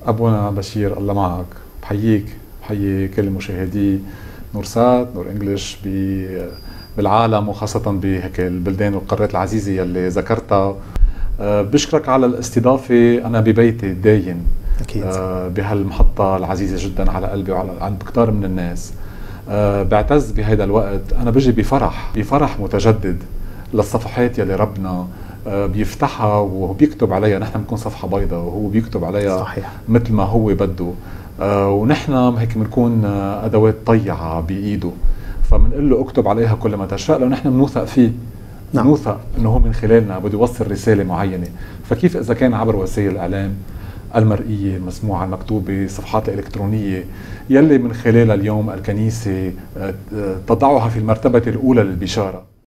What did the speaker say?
أبونا بشير الله معك. بحييك، بحيي كل مشاهدي نورسات نور انجلش بالعالم، وخاصة بهيك البلدان والقارات العزيزة يلي ذكرتها. بشكرك على الاستضافة. أنا ببيتي الدايم أكيد بهالمحطة العزيزة جدا على قلبي وعلى عند كتار من الناس. بعتز بهيدا الوقت، أنا بجي بفرح متجدد للصفحات يلي ربنا بيفتحها وهو بيكتب عليها. نحن بنكون صفحة بيضاء وهو بيكتب عليها صحيح. مثل ما هو بده، ونحن هيك بنكون أدوات طيعة بإيده، فبنقول له اكتب عليها كل ما تشاء، لأنه نحن بنوثق فيه. نعم. بنوثق أنه هو من خلالنا بده يوصل رسالة معينة. فكيف إذا كان عبر وسائل الإعلام المرئية، المسموعة، المكتوبة، الصفحات الإلكترونية يلي من خلالها اليوم الكنيسة تضعها في المرتبة الأولى للبشارة.